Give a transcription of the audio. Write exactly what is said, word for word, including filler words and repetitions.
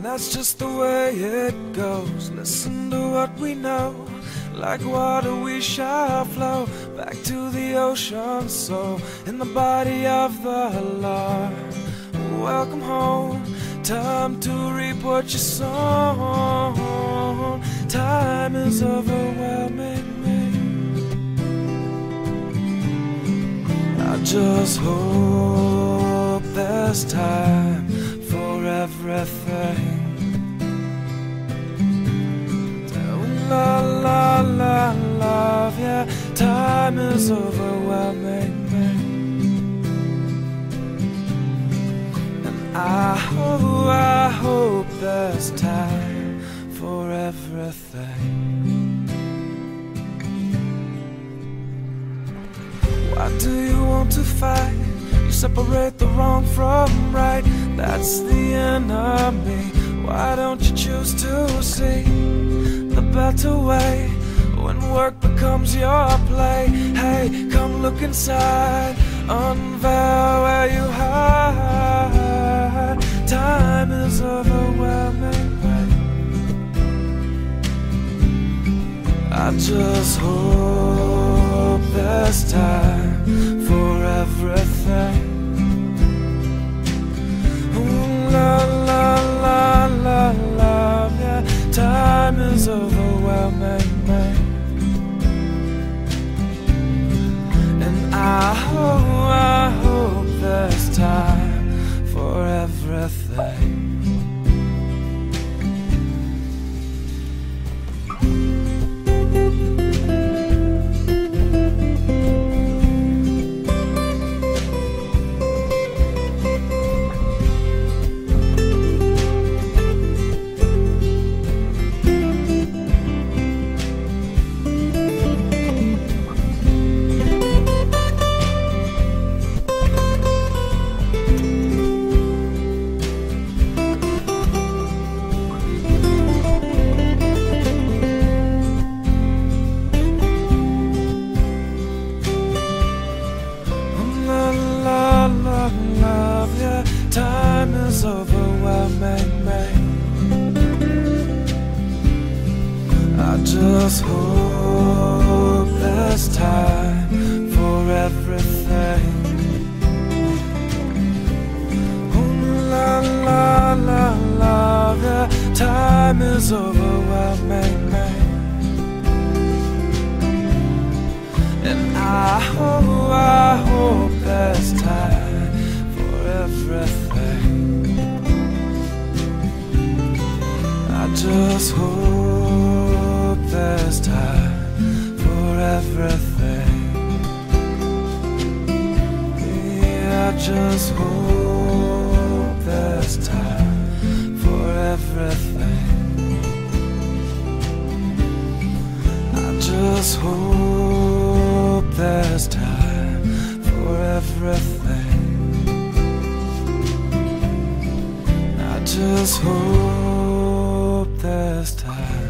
that's just the way it goes. Listen to what we know. Like water we shall flow back to the ocean, so in the body of the Lord. Welcome home, time to reap what you sown. Time is overwhelming me. I just hope there's time for everything. La la la love, yeah, time is overwhelming me. And I hope, I hope there's time for everything. Why do you want to fight? You separate the wrong from right. That's the enemy. Why don't you choose to see the better way when work becomes your play? Hey, come look inside, unveil where you hide. Time is overwhelming me. I just hope there's time for everything. Ooh, la la la la love, yeah, time is overwhelming me. And I hope, I hope there's time for everything. Love, yeah, time is overwhelming me. I just hope there's time for everything. Oh, la la la love, yeah, time is overwhelming me. And I hope, I hope there's time for everything. I just hope there's time for everything. Yeah, I just hope there's time for everything. I just hope there's time for everything. I just hope there's time.